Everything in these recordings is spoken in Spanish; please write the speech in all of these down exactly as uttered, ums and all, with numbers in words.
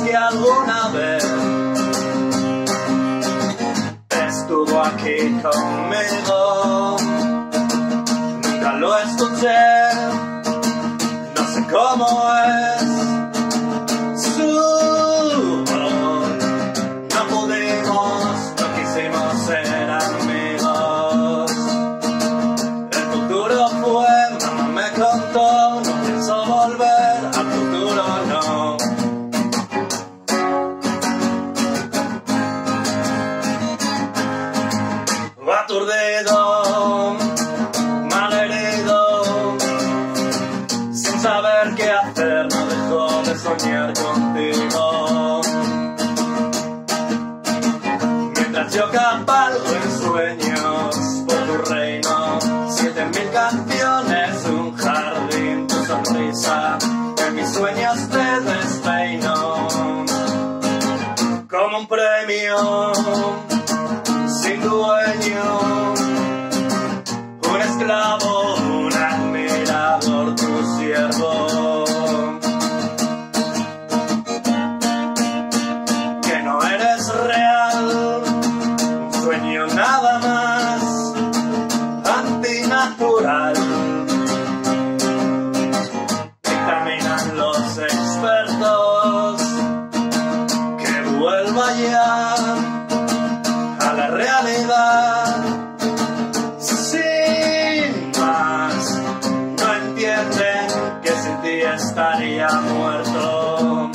que alguna vez estuvo aquí conmigo. Nunca lo escuché, no sé cómo es su voz. No pudimos, no quisimos ser amigos. El futuro fue, mamá me contó, no pienso volver, al futuro no. Aturdido, malherido, sin saber qué hacer, no dejo de soñar contigo. Mientras yo cabalgo en sueños por tu reino, siete mil canciones, un jardín, tu sonrisa, en mis sueños te despeino como un premio sin dueño, un esclavo, un admirador, tu siervo. Que no eres real, un sueño nada más, antinatural. Dictaminan los expertos que vuelva ya a la realidad, sin más. No entienden que sin ti estaría muerto.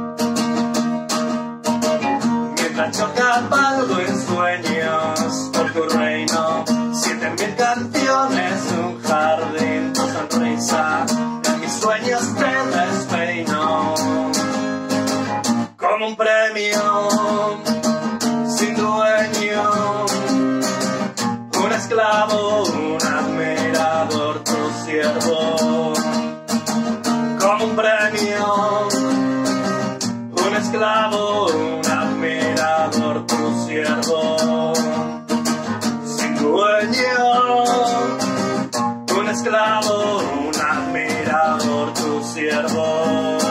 Mientras yo cabalgo en sueños por tu reino, siete mil canciones, un jardín, tu sonrisa, en mis sueños te despeino como un premio sin dueño, un esclavo, un admirador, tu siervo. Como un premio, un esclavo, un admirador, tu siervo. Sin dueño, un esclavo, un admirador, tu siervo.